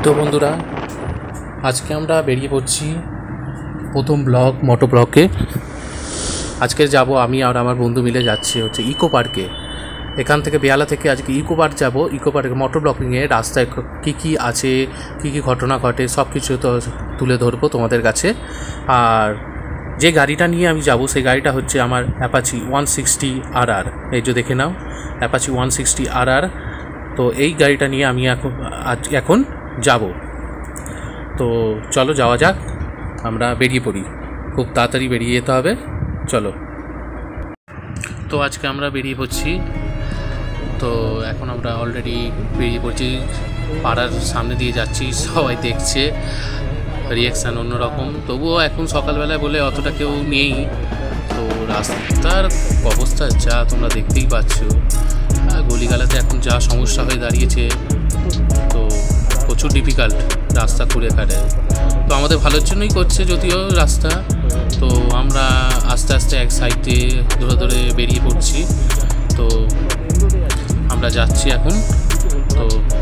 তো বন্ধুরা, আজকে আমরা বেরিয়ে পড়ছি প্রথম ব্লগ মোটোব্লগে। আজকে যাব আমি আর আমার বন্ধু মিলে যাচ্ছি হচ্ছে ইকো পার্কে। এখান থেকে বেহালা থেকে আজকে ইকো পার্ক যাব। ইকো পার্কে মোটোব্লগিংয়ে রাস্তায় কী কী আছে, কী কী ঘটনা ঘটে সব কিছু তো তুলে ধরবো তোমাদের কাছে। আর যে গাড়িটা নিয়ে আমি যাব সেই গাড়িটা হচ্ছে আমার অ্যাপাচি 160 RR। এই যে দেখে নাও, অ্যাপাচি 160 RR। তো এই গাড়িটা নিয়ে আমি এখন যাব। তো চলো যাওয়া যাক, আমরা বেরিয়ে পড়ি। খুব তাড়াতাড়ি বেরিয়ে যেতে হবে, চলো। তো আজকে আমরা বেরিয়ে পড়ছি। তো এখন আমরা অলরেডি বেরিয়ে পড়ছি, পাড়ার সামনে দিয়ে যাচ্ছি। সবাই দেখছে, রিয়াকশান অন্যরকম। তবুও এখন সকালবেলায় বলে অতটা কেউ নেই। তো রাস্তার অবস্থা যা তোমরা দেখতেই পাচ্ছ, গলিগালাতে এখন যা সমস্যা হয়ে দাঁড়িয়েছে, তো প্রচুর ডিফিকাল্ট রাস্তা করে কাটে। তো আমাদের ভালোর জন্যই করছে যদিও রাস্তা। তো আমরা আস্তে আস্তে এক সাইডে ধরে ধরে বেরিয়ে পড়ছি। তো আমরা যাচ্ছি এখন, তো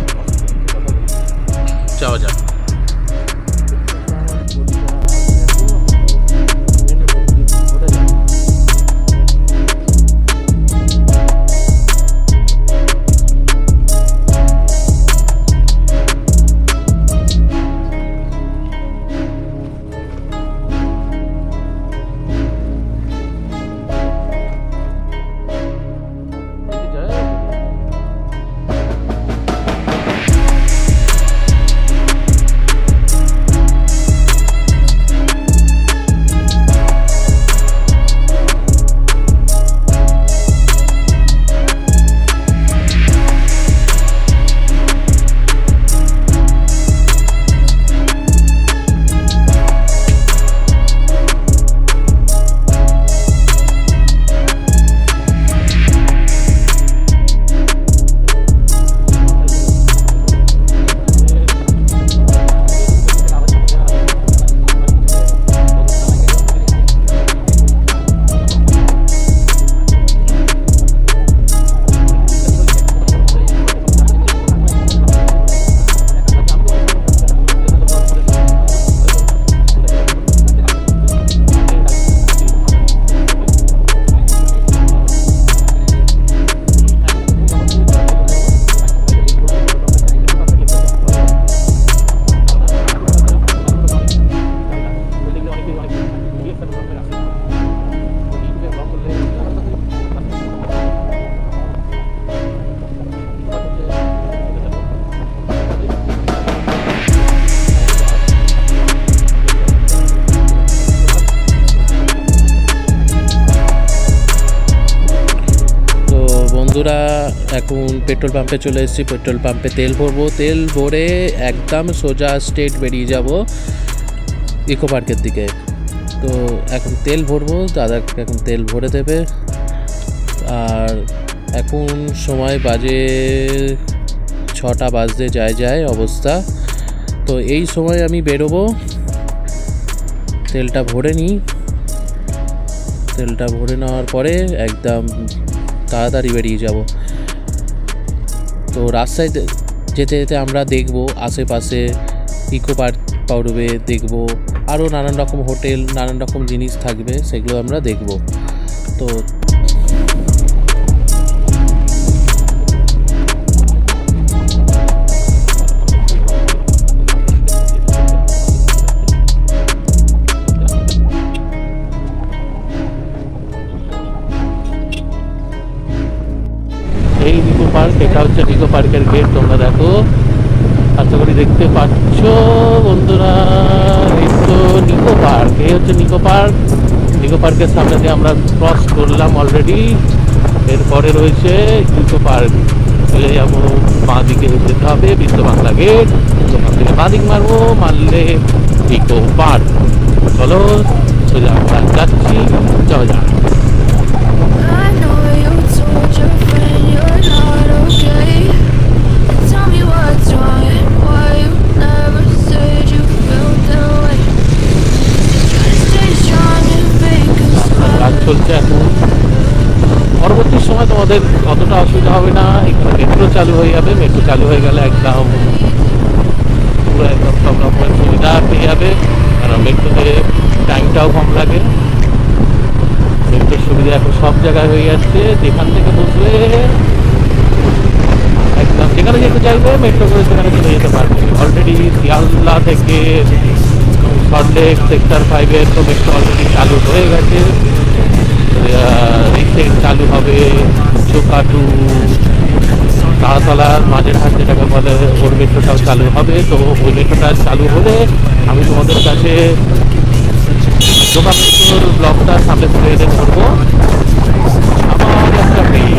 যাওয়া যাক। বন্ধুরা, এখন পেট্রোল পাম্পে চলে এসেছি। পেট্রোল পাম্পে তেল ভরবো। তেল ভরে একদম সোজা স্ট্রেট বেরিয়ে যাব ইকো পার্কের দিকে। তো এখন তেল ভরবো, দাদা এখন তেল ভরে দেবে। আর এখন সময় বাজে 6টা বাজতে যায় অবস্থা। তো এই সময় আমি বেরোবো, তেলটা ভরে নিই। তেলটা ভরে নেওয়ার পরে একদম তাড়াতাড়ি বেরিয়ে যাব। তো রাস্তায় যেতে যেতে আমরা দেখব আশেপাশে ইকো পার্ক পাউডারে দেখব, আরও নানান রকম হোটেল, নানান রকম জিনিস থাকবে, সেগুলো আমরা দেখব। তো এই নিকো পার্ক, এটা হচ্ছে নিকো পার্কের গেট। তোমরা দেখো, আশা করি দেখতে পাচ্ছ বন্ধুরা। এই তো নিকো পার্ক, এই হচ্ছে নিকো পার্ক। নিকো পার্কের সামনে দিয়ে আমরা ক্রস করলাম অলরেডি। এরপরে রয়েছে ইকো পার্ক। চলে যাবো বাঁ দিকে, যেতে হবে বিশ্ব বাংলা গেট। ওখান থেকে বাঁ দিক মারবো, মারলে ইকো পার্ক। চলো সোজা আমরা যাচ্ছি, চলো যা। চলছে এখন। পরবর্তী সময় তোমাদের অতটা অসুবিধা হবে না, এখানে মেট্রো চালু হয়ে যাবে। মেট্রো চালু হয়ে গেলে একদম পুরো সেটা পেয়ে যাবে, কারণ মেট্রোতে টাইমটাও কম লাগে। মেট্রোর সুবিধা এখন সব জায়গায় হয়ে যাচ্ছে, যেখান থেকে বসলে একদম যেখানে যেতে চাইবে মেট্রো করে সেখানে চলে যেতে পারবে। অলরেডি শিয়ালদা থেকে সল্টলেক সেক্টর 5-এর তো মেট্রো অলরেডি চালু হয়ে গেছে, রিসেন্ট চালু হবে চোকাটু তারাতলার মাঝের হাট যেটাকে বলে, ওর মেট্রোটাও চালু হবে। তো ওই মেট্রোটা চালু হলে আমি তোমাদের কাছে দোকান মেট্রোর ব্লগটা সামনে তুলে এনে ধরবো। আমার একটা পেজ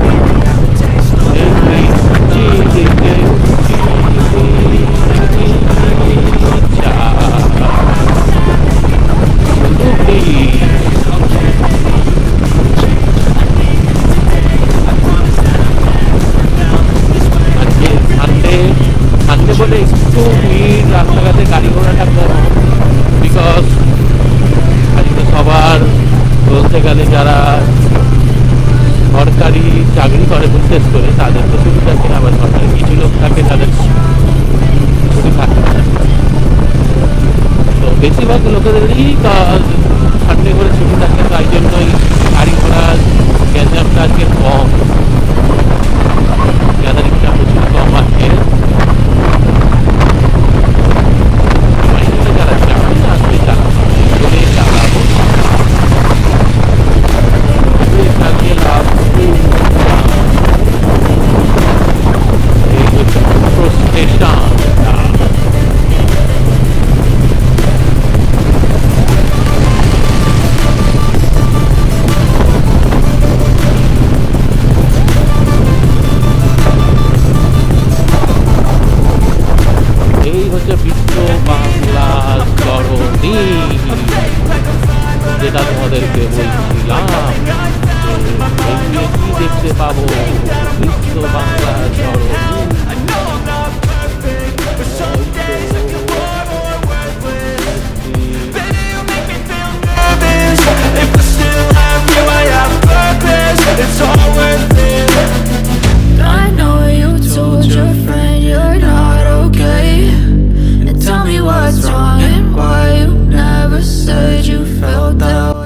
সানডে বলে একটু ভিড়, রাস্তাঘাটে গাড়ি ঘোড়াটা কম, বিকজ আজকে সবার বলতে গেলে যারা সরকারি চাকরি করে বিশেষ করে তাদের তো ছুটি থাকে, আবার সরকারি কিছু লোক থাকে তাদের ছুটি থাকে না। তো বেশিরভাগ লোকেদেরই সানডে করে ছুটি থাকে, তাই জন্যই গাড়ি ঘোড়ার গ্যাঞ্জামটা আজকে কম, গ্যাদারিংটা প্রচুর কম আছে। যারা চাকরি আসলে চালাবো চালিয়ে লাভ স্টেশন। এই হচ্ছে বিশ্ব বাংলার চরণী, যেটা তোমাদেরকে বলছিলাম কি দেখতে পাবো বিশ্ব বাংলার চরণী। I know you told your friend you're not okay, and tell me what's wrong and why you never said you felt that way.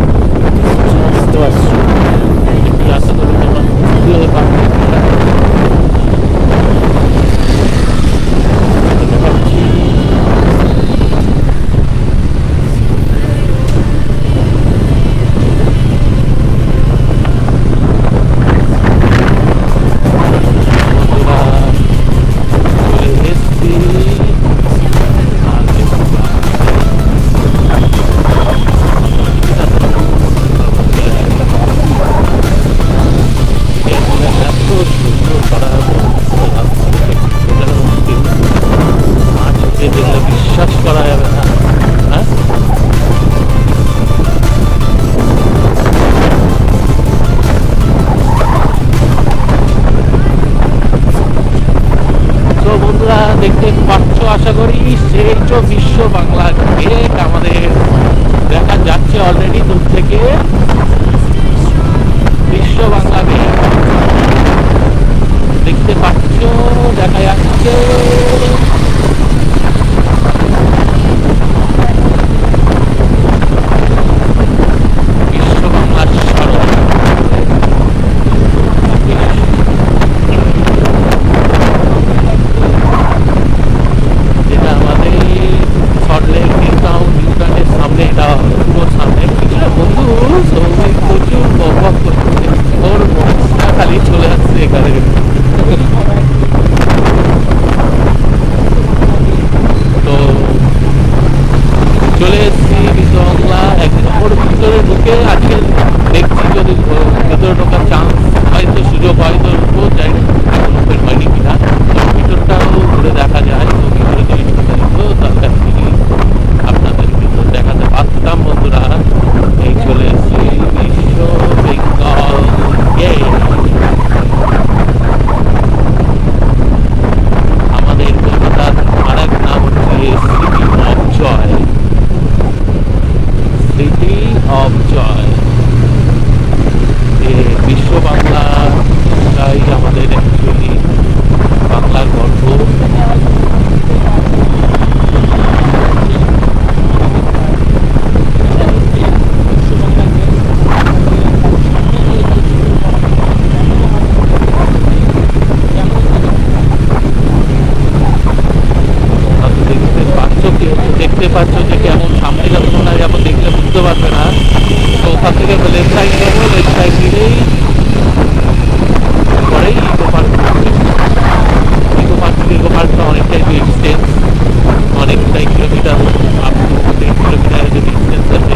বিশ্বাস করা যাবে না। হ্যাঁ, তো বন্ধুরা দেখতে পাচ্ছ আশা করি সেই যে বিশ্ব বাংলা গেট আমাদের দেখা যাচ্ছে অলরেডি দূর থেকে। বিশ্ব বাংলা গেট দেখতে পাচ্ছ, দেখা যাচ্ছে। যেটা আমাদের সল্টলেক নিউটাউনের সামনে, এটা পুরো সামনে কিছুটা বন্ধু সৌমিক প্রচুর বক করছে, ওর মনটা খালি চলে আসছে এখানে। তো চলে এসেছি বিশ্ব বাংলা একদম ওর ভিতরে ঢুকে। আজকে দেখছি যদি ভিতরে ঢোকার চান্স হয়তো সুযোগ হয়তো ঢুকবো, যাই এখন ওপেন হয়নি কিনা, তো ভিতরটাও ঘুরে দেখা যায়। তো ভিতরে যদি ঢুকে যেত তাহলে আপনাদেরকে তো দেখাতে পারতাম। বন্ধুরা এই চলে এসেছি বিশ্ব বেঙ্গল গেট, আমাদের কলকাতার আর এক নাম হচ্ছে city of joy. City of joy, বিশ্ব বাংলাটাই আমাদের অ্যাকচুয়ালি বাংলার গর্ব। সামনে যতক্ষণ না যাবো দেখলে বুঝতে পারবে না। তো ওখান থেকে লেফট সাইড যাবো, লেফট সাইড দিলেই পরেই ইকো পার্ক। ইকো পার্কটা অনেকটাই ডিস্টেন্স, অনেকটাই কিলোমিটার, আপ টু 10 কিলোমিটারের যে ডিস্টেন্স আছে।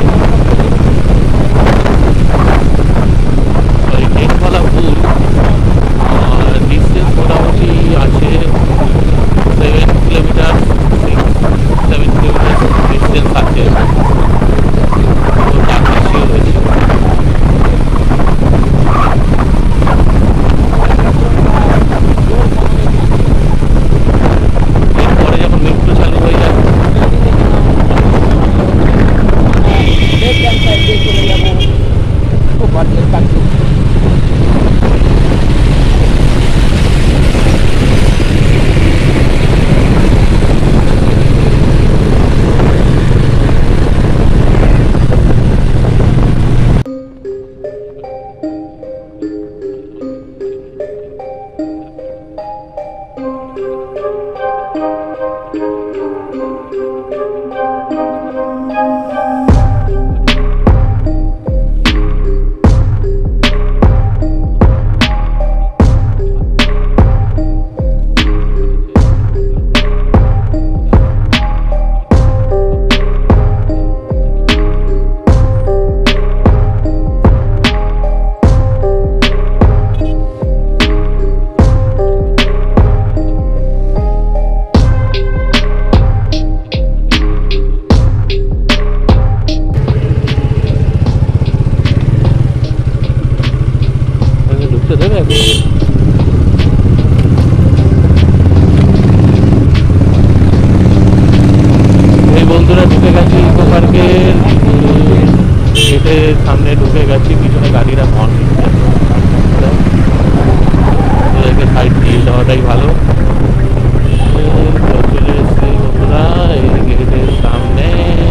সরি, 10 বলা ভুল, ডিস্টেন্স মোটামুটি আছে 7 কিলোমিটার, 7 কিলোমিটার ডিস্টেন্স আছে। তো তার বেশিও রয়েছে। এরপরে যখন মেট্রো চালু হয়ে যাবে বন্ধুরা ঢুকে গেছি ইকো পার্কের গেটের সামনে, ঢুকে গেছি। পিছনে গাড়িরা হর্ন দিচ্ছে, ওদেরকে সাইড দিয়ে দেওয়াটাই ভালো। চলে এসছি বন্ধুরা এই গেটের সামনে।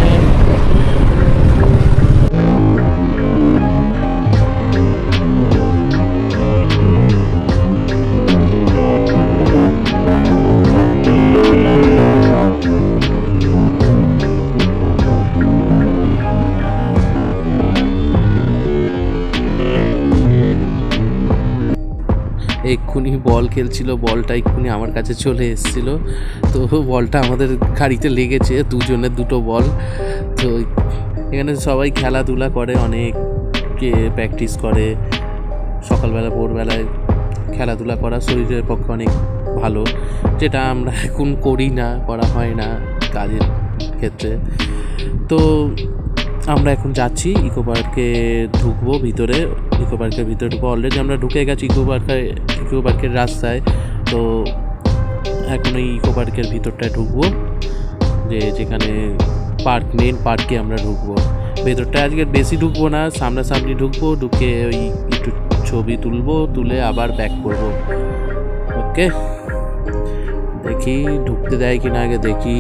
এক্ষুনি বল খেলছিল, বলটা এক্ষুনি আমার কাছে চলে এসেছিল। তো বলটা আমাদের গাড়িতে লেগেছে, দুজনের দুটো বল। তো এখানে সবাই খেলাধুলা করে, অনেকে প্র্যাকটিস করে। সকালবেলা ভোরবেলায় খেলাধুলা করা শরীরের পক্ষে অনেক ভালো, যেটা আমরা এখন করি না, করা হয় না কাজের ক্ষেত্রে। তো আমরা এখন যাচ্ছি ইকো পার্কে, ঢুকবো ভিতরে। ইকো পার্কের ভিতরে ঢুকবো, অলরেডি আমরা ঢুকে গেছি ইকো পার্কের রাস্তায়। তো এখন এই ইকো পার্কের ভিতরটায় ঢুকবো, যেখানে মেন পার্কে আমরা ঢুকবো। ভেতরটায় আজকে বেশি ঢুকবো না, সামনাসামনি ঢুকবো, ঢুকে ওই একটু ছবি তুলবো, তুলে আবার ব্যাক করবো। ওকে, দেখি ঢুকতে দেয় কিনা, আগে দেখি।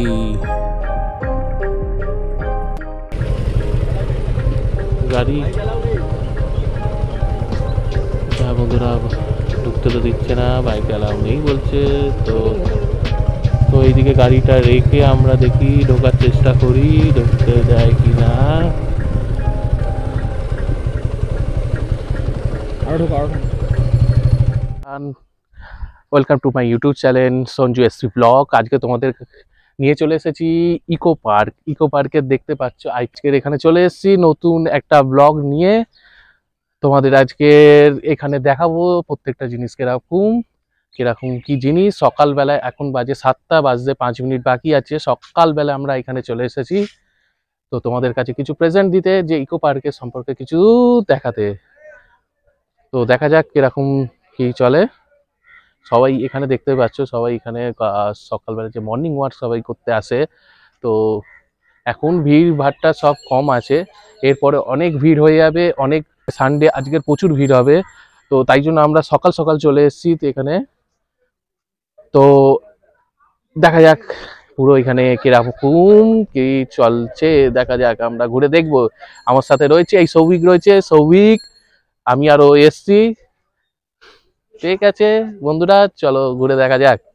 গাড়ি বন্ধুরা ঢুকতে তো দিচ্ছে না, বাইক অ্যালাউ নেই বলছে। তো এইদিকে গাড়িটা রেখে আমরা দেখি ঢোকার চেষ্টা করি, ঢুকতে দেয় কি না। Welcome to my YouTube channel Sanju AC blog. আজকে তোমাদের নিয়ে চলে এসেছি ইকো পার্ক। ইকো পার্কের দেখতে পাচ্ছ আজকের এখানে চলে এসেছি নতুন একটা ব্লগ নিয়ে। তোমাদের আজকের এখানে দেখাবো প্রত্যেকটা জিনিস কিরকম কি জিনিস। সকালবেলায় এখন বাজে 7টা বাজতে 5 মিনিট বাকি আছে। সকালবেলা আমরা এখানে চলে এসেছি তো তোমাদের কাছে কিছু প্রেজেন্ট দিতে, যে ইকো পার্কের সম্পর্কে কিছু দেখাতে। তো দেখা যাক কিরকম কি চলে। সবাই এখানে দেখতে পাচ্ছ, সবাই এখানে সকালবেলা যে মর্নিং ওয়াক সবাই করতে আসে। তো এখন ভিড় ভাড়টা সব কম আছে, এরপরে অনেক ভিড় হয়ে যাবে। অনেক সানডে আজকের প্রচুর ভিড় হবে, তো তাই জন্য আমরা সকাল সকাল চলে এসেছি এখানে। তো দেখা যাক পুরো এখানে কিরকম কি চলছে, দেখা যাক, আমরা ঘুরে দেখবো। আমার সাথে রয়েছে এই সৌভিক, আমি আরো এসছি। ঠিক আছে বন্ধুরা, চলো ঘুরে দেখা যাক।